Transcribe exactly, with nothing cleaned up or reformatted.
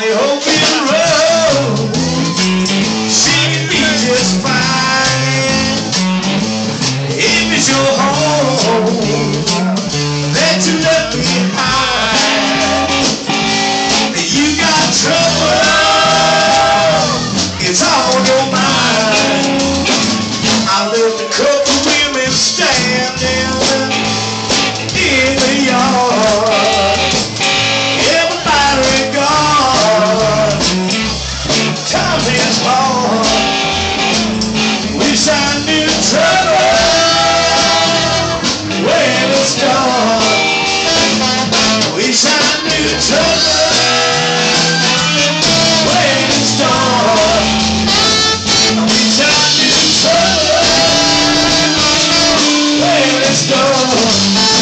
the open road. She can be just fine if it's your home that you left behind. You got trouble, it's on your mind. I left a couple women standing in the yard. Everybody gone, times is hard. Wish I knew trouble when it started. Wish I knew trouble when it started. Wish I knew trouble when it started.